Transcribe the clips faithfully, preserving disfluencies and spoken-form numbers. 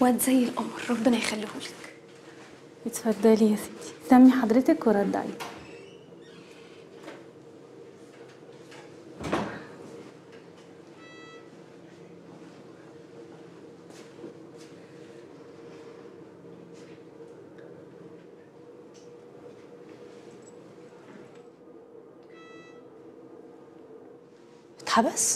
واد زي القمر، ربنا يخليهولك. اتفضلي يا ستي، سمي حضرتك ورد عليك. اتحبس؟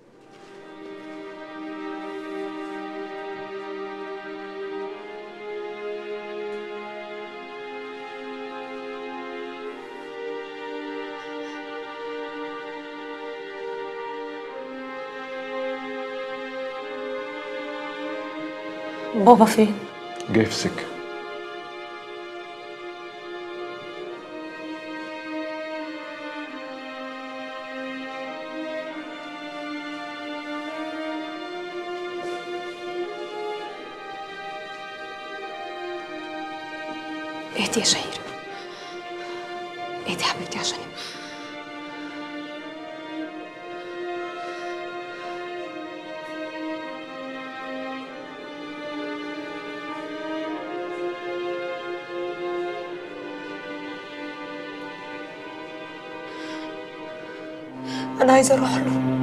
بابا فين؟ جاي في سكة. اهدي يا شهيرة، اهدي يا حبيبتي عشاني. أنا عايزة أروح له.